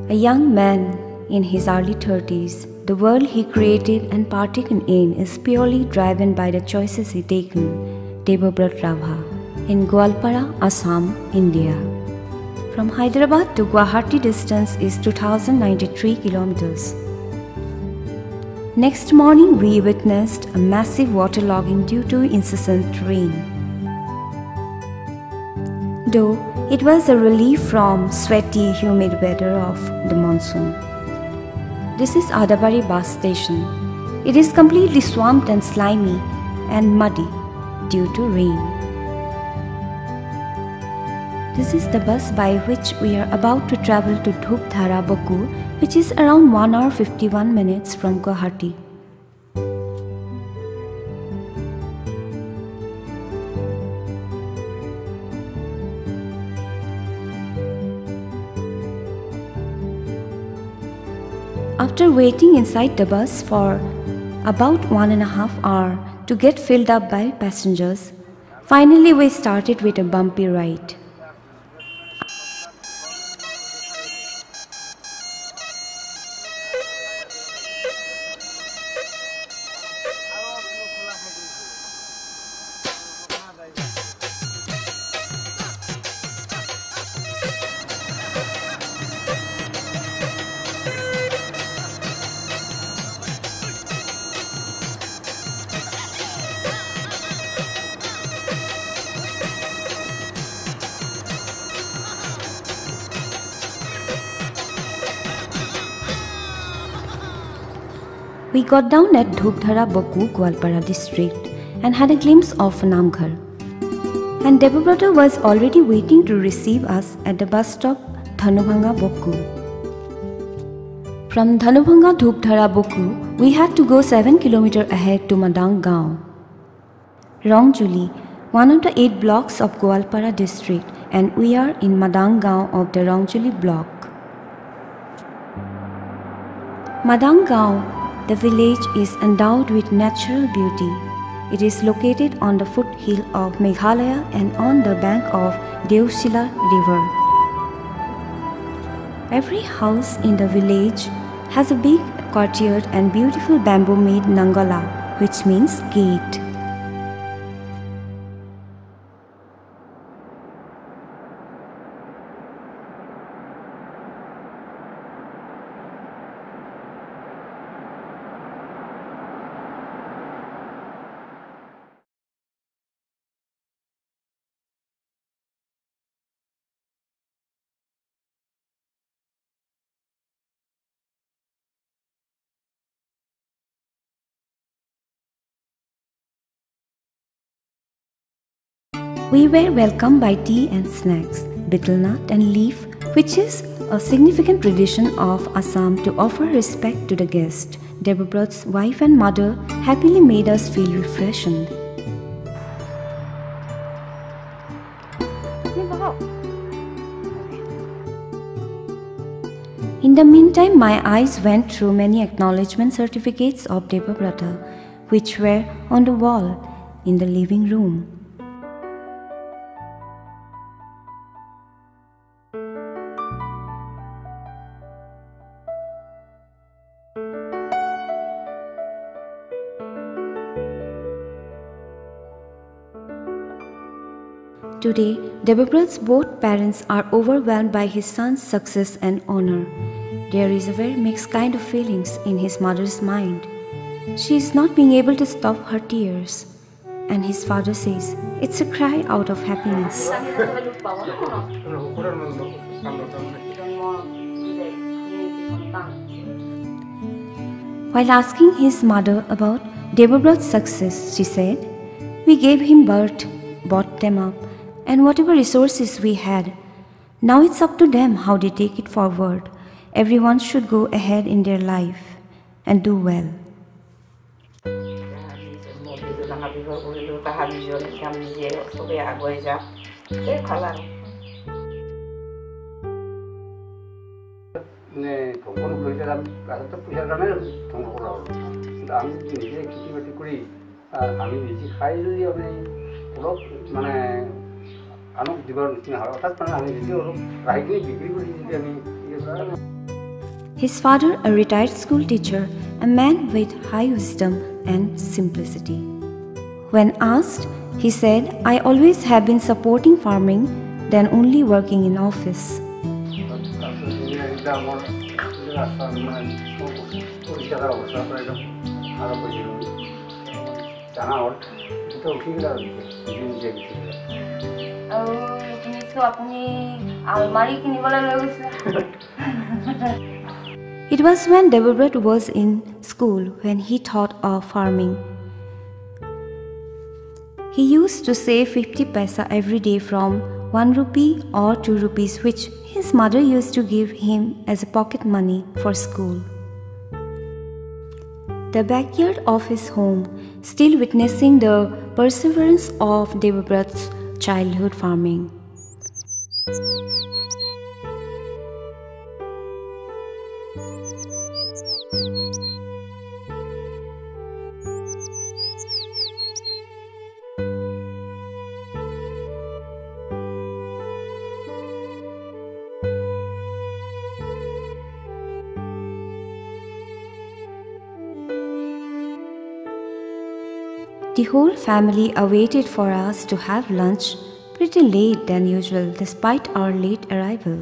A young man in his early 30s, the world he created and partaken in is purely driven by the choices he taken. Debabrat Rabha in Gwalpara, Assam, India. From Hyderabad to Guwahati distance is 2093 kilometers. Next morning we witnessed a massive waterlogging due to incessant rain. Though it was a relief from sweaty, humid weather of the monsoon. This is Adabari bus station. It is completely swamped and slimy and muddy due to rain. This is the bus by which we are about to travel to Debabrat Rabha, which is around 1 hour 51 minutes from Guwahati. After waiting inside the bus for about 1.5 hours to get filled up by passengers, finally we started with a bumpy ride. We got down at Debabrat Rabha, Gwalpara district and had a glimpse of Namghar. And Debabrata was already waiting to receive us at the bus stop Dhanubhanga Boku. From Dhanubhanga Debabrat Rabha, we had to go 7 km ahead to Madang Gaon, Rongjuli, one of the 8 blocks of Gwalpara district, and we are in Madang Gaon of the Rongjuli block. Madang Gaon, the village is endowed with natural beauty. It is located on the foothill of Meghalaya and on the bank of Deusila river. Every house in the village has a big courtyard and beautiful bamboo-made nangala, which means gate. We were welcomed by tea and snacks, betel nut and leaf, which is a significant tradition of Assam to offer respect to the guest. Debabrat's wife and mother happily made us feel refreshed. In the meantime, my eyes went through many acknowledgement certificates of Debabrata, which were on the wall in the living room. Today, Debabrat's both parents are overwhelmed by his son's success and honor. There is a very mixed kind of feelings in his mother's mind. She is not being able to stop her tears. And his father says, it's a cry out of happiness. While asking his mother about Debabrat's success, she said, we gave him birth, brought them up, and whatever resources we had. Now it's up to them how they take it forward. Everyone should go ahead in their life and do well. His father, a retired school teacher, a man with high wisdom and simplicity. When asked, he said, "I always have been supporting farming than only working in office." It was when Debabrat was in school when he thought of farming. He used to save 50 paisa every day from 1 rupee or 2 rupees, which his mother used to give him as a pocket money for school. The backyard of his home, still witnessing the perseverance of Debabrat's childhood farming. The whole family awaited for us to have lunch pretty late than usual despite our late arrival.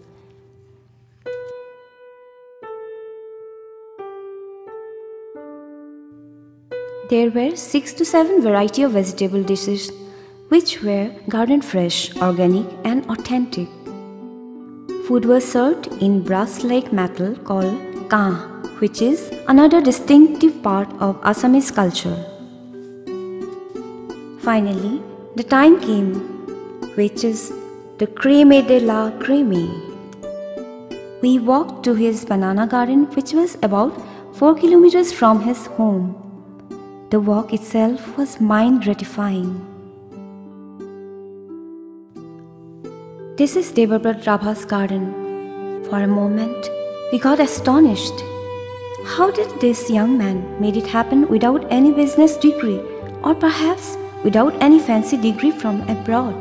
There were 6 to 7 variety of vegetable dishes which were garden fresh, organic and authentic. Food was served in brass-like metal called ka, which is another distinctive part of Assamese culture. Finally, the time came, which is the creme de la creme. We walked to his banana garden, which was about 4 kilometers from his home. The walk itself was mind-gratifying. This is Debabrat Rabha's garden. For a moment, we got astonished. How did this young man made it happen without any business degree, or perhaps without any fancy degree from abroad?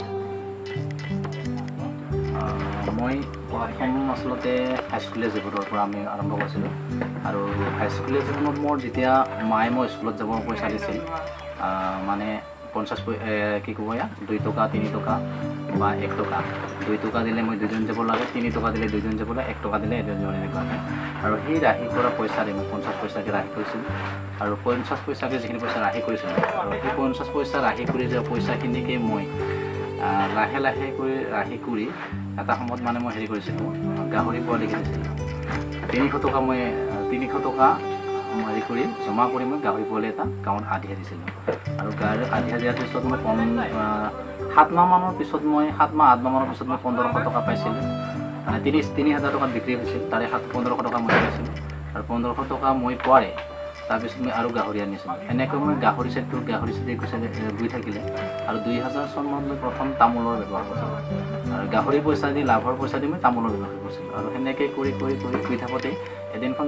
মই প্ৰথম আসলতে হাইস্কুলীয়া জীৱনৰ পৰা আমি আৰম্ভ কৰিছিলোঁ আৰু হাইস্কুলীয়া জীৱনত মোৰ যেতিয়া মায়ে মই স্কুলত যাব পইচা দিছিল মানে 50 কি ক'ব ইয়া 2 টকা 3 টকা বা 1 টকা 2 টকা দিলে মই দুজন যাব লাগে 3 টকা দিলে দুজন যাব লাগে 1 টকা দিলে এজন এনেকুৱা আৰু সেই ৰাহি কৰা পইচাৰে মই 50 পইচাকে ৰাহি কৰিছিলোঁ আৰু 50 পইচাকে যিখিনি পইচা ৰাহি কৰিছিলোঁ আৰু সেই 50 পইচা ৰাহি কৰি যে পইচাখিনিকে মই লাহে লাহে কৰি ৰাহি কৰি এটা সময়ত মানে মই হেৰি কৰিছিলোঁ গাহৰি পোৱালি কিনিছিলোঁ 300 টকা মই 300 টকা মই কৰি জমা কৰি মই গাহৰি পোৱালি এটা গাঁৱত আধিয়া দিছিলোঁ আৰু গাহৰি আধিয়া দিয়াৰ পিছত মই 7 মাহ মানৰ পিছত মই 7 মাহ 8 মাহ মানৰ পিছত মই 1500 টকা পাইছিলোঁ 3000 টকা বিক্ৰী হৈছিল তাৰে 1500 টকা মই পাইছিলোঁ আৰু 1500 টকা মই পোৱাৰে তাৰপিছত মই আৰু গাহৰি আনিছিলোঁ এনেকৈ মই গাহৰি চেটটো গৈ থাকিলে আৰু 2000 চনত মই প্ৰথম তামোলৰ ব্যৱহাৰ কৰিছিলোঁ আৰু গাহৰি পইচা দি লাভৰ পইচা দি মই তামোলৰ ব্যৱহাৰ কৰিছিলোঁ আৰু সেনেকৈ কৰি গৈ থাকোঁতে এদিনখন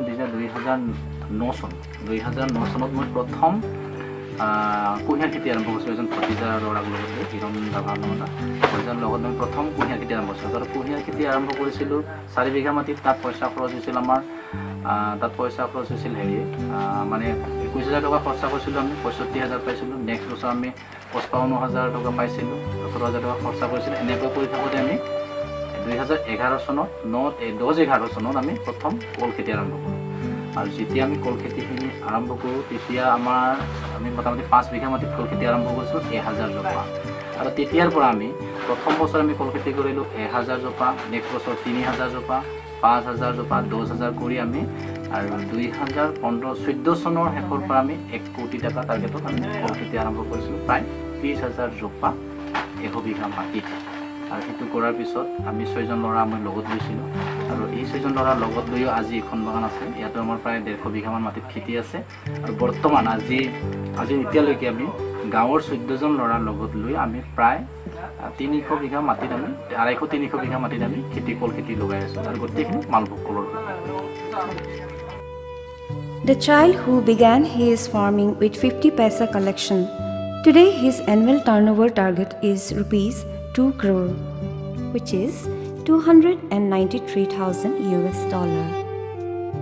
2009 চনত মই প্ৰথম কুঁহিয়াৰ খেতি আৰম্ভ কৰিছিলোঁ এজন ভতিজাৰ ল'ৰাক লগত হিৰণ ৰাভা নামৰ ভতিজাৰ লগত মই প্ৰথম কুঁহিয়াৰ খেতি আৰম্ভ কৰিছিলোঁ আৰু কুঁহিয়াৰ খেতি আৰম্ভ কৰিছিলোঁ 4 বিঘা মাটিত তাত পইচা খৰচ হৈছিল আমাৰ তাত পইচা খৰচ হৈছিল হেৰি মানে 21000 টকা খৰচা কৰিছিলোঁ আমি 65000 পাইছিলোঁ নেক্সট বছৰ আমি 55000 টকা পাইছিলোঁ 17000 টকা খৰচা কৰিছিলোঁ এনেকৈ কৰি থাকোঁতে আমি 2011 চনত 10-11 চনত আমি প্ৰথম কল খেতি আৰম্ভ কৰোঁ আৰু যেতিয়া আমি কল খেতিখিনি আৰম্ভ কৰোঁ তেতিয়া আমি মোটামুটি 5 বিঘা মাটিত কল খেতি আৰম্ভ কৰিছিলোঁ 1000 জোপা আৰু তেতিয়াৰ পৰা আমি প্ৰথম বছৰ আমি কল খেতি কৰিলোঁ 1000 জোপা নেক্সট বছৰ 3000 জোপা 5000 জোপা 10000 কৰি আমি আৰু 2014 চনৰ শেষৰ পৰা আমি 1 কোটি টকা টাৰ্গেটত আমি কল খেতি আৰম্ভ কৰিছিলোঁ প্ৰায় 30000 জোপা 100 বিঘা মাটিত আৰু সেইটো কৰাৰ পিছত আমি 6জন ল'ৰা মই লগত লৈছিলোঁ আৰু এই 6জন ল'ৰাৰ লগত লৈও আজি এখন বাগান আছে ইয়াতো আমাৰ প্ৰায় 150 বিঘামান মাটিত খেতি আছে আৰু বৰ্তমান আজি এতিয়ালৈকে আমি গাঁৱৰ 14জন ল'ৰাৰ লগত লৈ আমি প্ৰায় 300 বিঘা মাটিত আমি 250-300 বিঘা মাটিত আমি কল খেতি লগাই আছোঁ আৰু গোটেইখিনি মালভোগ কলৰ The child who began his farming with 50 paisa collection, today his annual turnover target is rupees 2 crore, which is $293,000.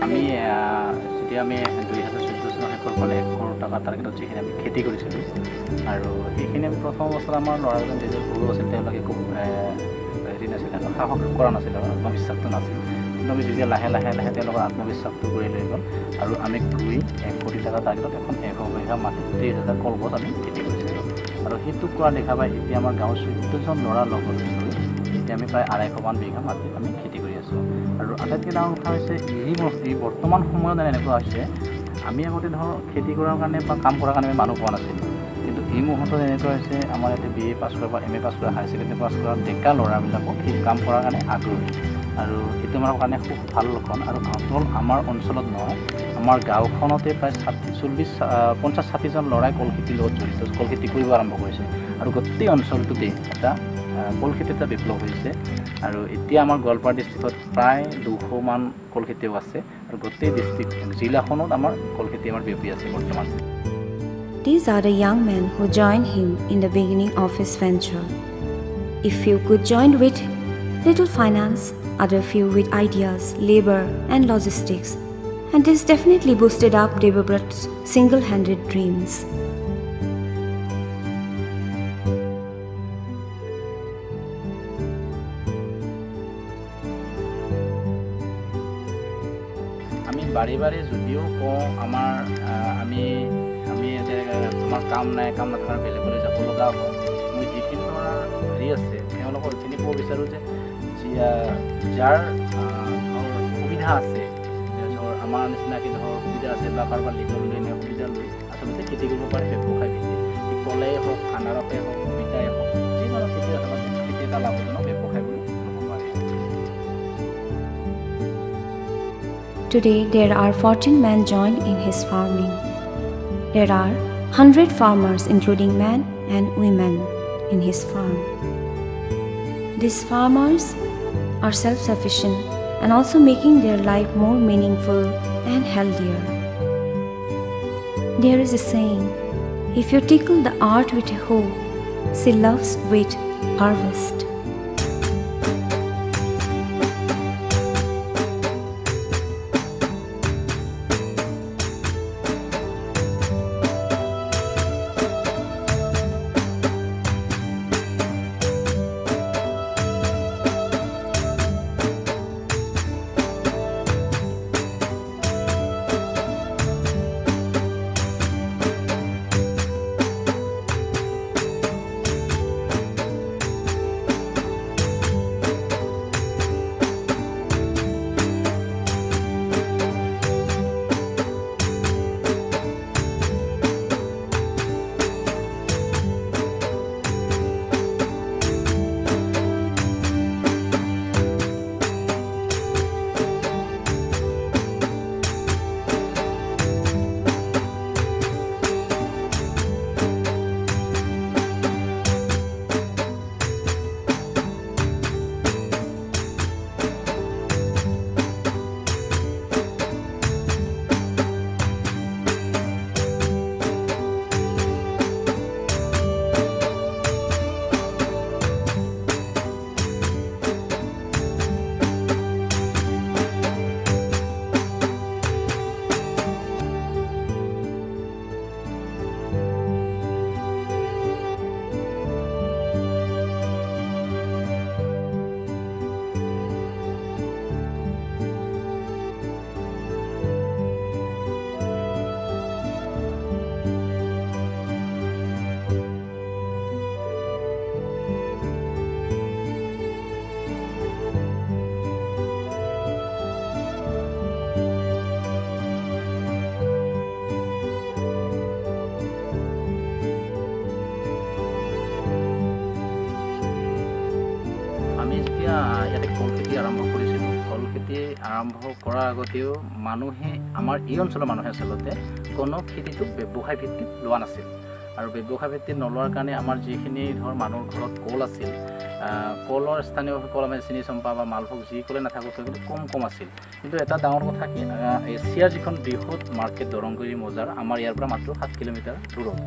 আমি যেতিয়া আমি 2014 চনৰ শেষৰ ফালে 1 crore টকা টাৰ্গেটত যিখিনি আমি খেতি কৰিছিলোঁ আৰু সেইখিনি আমি প্ৰথম অৱস্থাত আমাৰ ল'ৰাজন যিজন সৰু আছিল তেওঁলোকে খুব হেৰি নাছিল আৰু সাহস কৰা নাছিল আৰু আত্মবিশ্বাসটো নাছিল কিন্তু আমি যেতিয়া লাহে তেওঁলোকৰ আত্মবিশ্বাসটো কৰি লৈ গ'ল আৰু আমি গৈ 1 কোটি টকা টাৰ্গেটত এখন 100 বিঘা মাটি 30,000 কলগছ আমি খেতি কৰিছিলোঁ আৰু সেইটো কৰা দেখা পাই এতিয়া আমাৰ গাঁৱৰ 14জন ল'ৰা লগ হৈ এতিয়া আমি প্ৰায় 250 বিঘা মাটি আমি খেতি কৰি আছোঁ আৰু আটাইতকৈ ডাঙৰ কথা হৈছে এই বৰ্তমান সময়ত এনেকুৱা হৈছে আমি আগতে ধৰ খেতি কৰাৰ কাৰণে বা কাম কৰাৰ কাৰণে মানুহ পোৱা নাছিলোঁ কিন্তু এই মুহূৰ্তত এনেকুৱা হৈছে আমাৰ ইয়াতে BA পাছ কৰা বা MA পাছ কৰা হায়াৰ ছেকেণ্ডেৰী পাছ কৰা ডেকা ল'ৰাবিলাকক সেই কাম কৰাৰ কাৰণে আগ্ৰহী আৰু সেইটো আমাৰ কাৰণে খুব ভাল লক্ষণ আৰু অকল আমাৰ অঞ্চলত নহয় আমাৰ গাঁওখনতে প্ৰায় 50-60জন ল'ৰাই কল খেতিৰ লগত জড়িত কল খেতি কৰিব আৰম্ভ কৰিছে আৰু গোটেই অঞ্চলটোতে এটা কল খেতি এটা বিপ্লৱ হৈছে আৰু এতিয়া আমাৰ গোৱালপাৰা ডিষ্ট্ৰিক্টত প্ৰায় 200 মান কল খেতিও আছে আৰু গোটেই ডিষ্ট্ৰিক্ট জিলাখনত আমাৰ কল খেতি আমাৰ বিয়পি আছে বৰ্তমান These are the young men who joined him in the beginning of his venture. If few could join with little finance, other few with ideas, labor and logistics, and this definitely boosted up Debabrat's single-handed dreams. আমি বাৰে যদিও কওঁ আমাৰ আমি আমাৰ কাম নাই কাম নথকাৰ বেলেগলৈ যাব লগা হয় মই যিখিনি ধৰা হেৰি আছে তেওঁলোকক এইখিনি ক'ব বিচাৰোঁ যে যাৰ সুবিধা আছে ধৰ আমাৰ নিচিনাকৈ ধৰ সুবিধা আছে বা কাৰোবাৰ লিজৰ লৈ নে সুবিধা লৈ আচলতে খেতি কৰিব পাৰে ব্যৱসায় ভিত্তিত কলেই হওক আনাৰসেই হওক অমিতাই হওক যিকোনো খেতি আচলতে খেতি এটা লাভজনক ব্যৱসায় বুলি ল'ব পাৰে Today there are 14 men joined in his farming. There are 100 farmers including men and women in his farm. These farmers are self-sufficient and also making their life more meaningful and healthier. There is a saying, if you tickle the earth with a hoe, she loves with harvest. ইয়াতে কল খেতি আৰম্ভ কৰিছিলোঁ call খেতি আৰম্ভ কৰাৰ আগতেও মানুহে আমাৰ এই অঞ্চলৰ মানুহে আচলতে কোনো খেতিটো ব্যৱসায় ভিত্তিত লোৱা নাছিল আৰু ব্যৱসায় ভিত্তিত নলোৱাৰ কাৰণে আমাৰ যিখিনি ধৰ মানুহৰ ঘৰত কল আছিল কলৰ স্থানীয় কল আমি চিনি চম্পা বা মালভোগ যি কলে নাথাকক কিন্তু কম আছিল কিন্তু এটা ডাঙৰ কথা কি এছিয়াৰ যিখন বৃহৎ মাৰ্কেট দৰংগুৰি বজাৰ আমাৰ ইয়াৰ পৰা মাত্ৰ 7 কিলোমিটাৰ দূৰত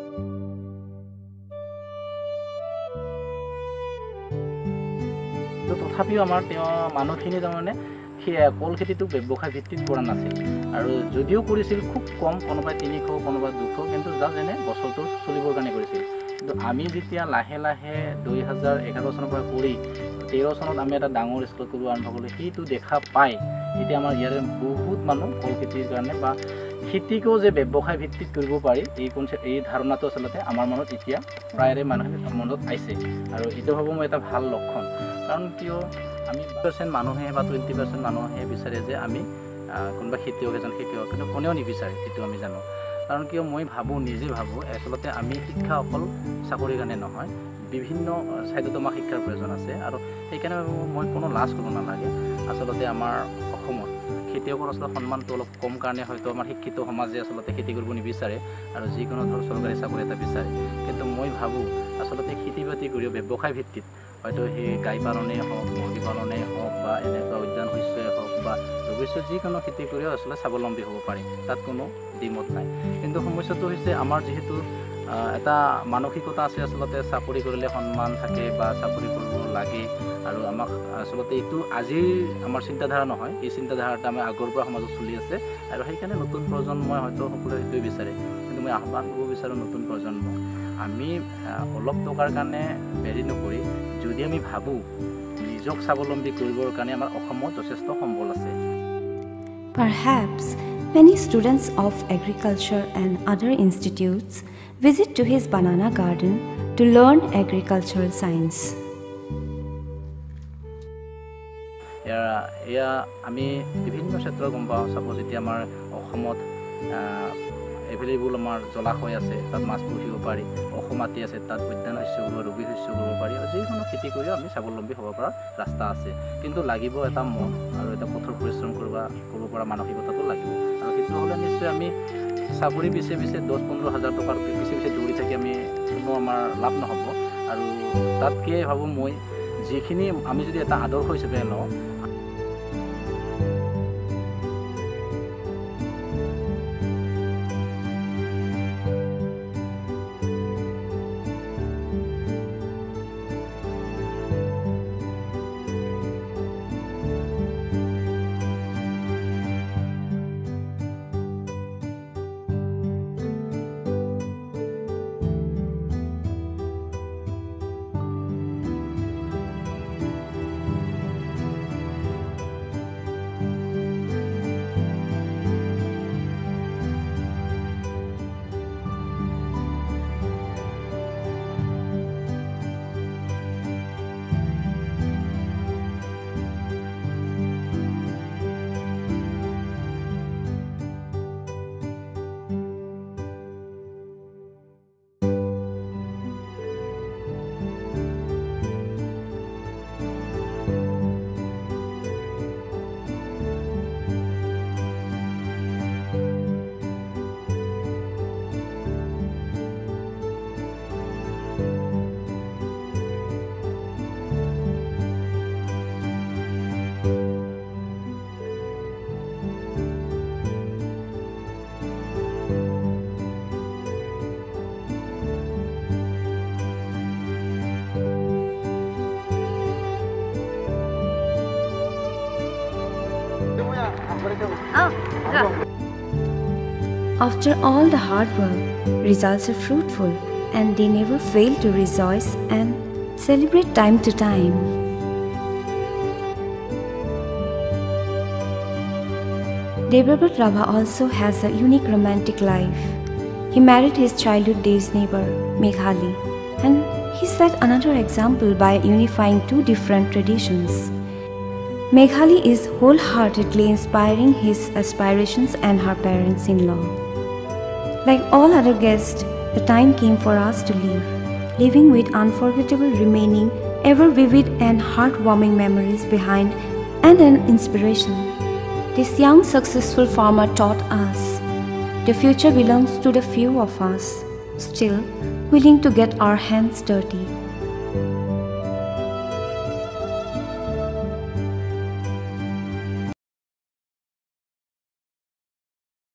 তো তথাপিও আমাৰ তেওঁ মানুহখিনি তাৰমানে সেই কল খেতিটোক ব্যৱসায় ভিত্তিত কৰা নাছিল আৰু যদিও কৰিছিল খুব কম, কোনোবাই 300 কোনোবাই 200, কিন্তু জাষ্ট এনে বছৰটো চলিবৰ কাৰণে কৰিছিল। কিন্তু আমি যেতিয়া লাহে লাহে 2011 চনৰ পৰা কৰি 13 চনত আমি এটা ডাঙৰ স্কেল কৰিব আৰম্ভ কৰিলোঁ, সেইটো দেখা পাই এতিয়া আমাৰ ইয়াৰে বহুত মানুহ কল খেতিৰ কাৰণে বা খেতিকো যে ব্যৱসায় ভিত্তিত কৰিব পাৰি এই ধাৰণাটো আচলতে আমাৰ মনত এতিয়া প্ৰায়ৰে মানুহে মনত আহিছে আৰু এইটো ভাবোঁ মই এটা ভাল লক্ষণ। কাৰণ কিয় আমি 20% মানুহে বা 20% মানুহে বিচাৰে যে আমি কোনোবা খেতিয়ক এজন খেতিয়ক, কিন্তু কোনেও নিবিচাৰে, এইটো আমি জানো। কাৰণ কিয় মই ভাবোঁ, নিজে ভাবোঁ আচলতে আমি শিক্ষা অকল চাকৰিৰ কাৰণে নহয়, বিভিন্ন ছাইডতো আমাক শিক্ষাৰ প্ৰয়োজন আছে আৰু সেইকাৰণে মই কোনো লাজ কৰিব নালাগে। আচলতে আমাৰ অসমত খেতিয়কৰ আচলতে সন্মানটো অলপ কম কাৰণে হয়তো আমাৰ শিক্ষিত সমাজে আচলতে খেতি কৰিব নিবিচাৰে আৰু যিকোনো ধৰক চৰকাৰী চাকৰি এটা বিচাৰে। কিন্তু মই ভাবোঁ আচলতে খেতি বাতি কৰিও ব্যৱসায় ভিত্তিত হয়তো সেই গাই পালনেই হওক, মুৰ্গী পালনেই হওক বা এনেকুৱা উদ্যান শস্যই হওক বা ভৱিষ্যত যিকোনো খেতি কৰিও আচলতে স্বাৱলম্বী হ'ব পাৰি, তাত কোনো দ্বিমত নাই। কিন্তু সমস্যাটো হৈছে আমাৰ যিহেতু এটা মানসিকতা আছে, আচলতে চাকৰি কৰিলে সন্মান থাকে বা চাকৰি কৰিব লাগে আৰু আমাক আচলতে এইটো আজিৰ আমাৰ চিন্তাধাৰা নহয়, এই চিন্তাধাৰাটা আমাৰ আগৰ পৰা সমাজত চলি আছে আৰু সেইকাৰণে নতুন প্ৰজন্মই হয়তো সকলোৱে সেইটোৱে বিচাৰে। কিন্তু মই আহ্বান কৰিব বিচাৰোঁ নতুন প্ৰজন্ম, আমি অলপ টকাৰ কাৰণে হেৰি নকৰি যদি আমি ভাবোঁ নিজক স্বাৱলম্বী কৰিবৰ কাৰণে আমাৰ অসমত যথেষ্ট সম্বল আছে। Perhaps many students of agriculture and other institutes visit to his banana garden to learn agricultural science. এয়া আমি বিভিন্ন ক্ষেত্ৰত গম পাওঁ। চাপ'জ এতিয়া আমাৰ অসমত এভেইলেবল আমাৰ জলাশয় আছে, তাত মাছ পুহিব পাৰি, মাটি আছে, তাত উদ্যান শস্য কৰিব, ৰবি শস্য কৰিব পাৰি আৰু যিকোনো খেতি কৰিও আমি স্বাৱলম্বী হ'ব পৰা ৰাস্তা আছে। কিন্তু লাগিব এটা মন আৰু এটা কঠোৰ পৰিশ্ৰম কৰিব পৰা মানসিকতাটো লাগিব আৰু সেইটো হ'লে নিশ্চয় আমি চাকৰি পিছে 10-15 হাজাৰ টকাৰ পিছে দৌৰি থাকি আমি কোনো আমাৰ লাভ নহ'ব। আৰু তাতকৈ ভাবোঁ মই যিখিনি আমি যদি এটা আদৰ্শ হিচাপে লওঁ, After all the hard work, results are fruitful and they never fail to rejoice and celebrate time to time. Debabrat Rabha also has a unique romantic life. He married his childhood days neighbor, Meghali, and he set another example by unifying two different traditions. Meghali is wholeheartedly inspiring his aspirations and her parents-in-law. Like all other guests, the time came for us to leave, leaving with unforgettable remaining, ever vivid and heartwarming memories behind and an inspiration. This young successful farmer taught us, the future belongs to the few of us, still willing to get our hands dirty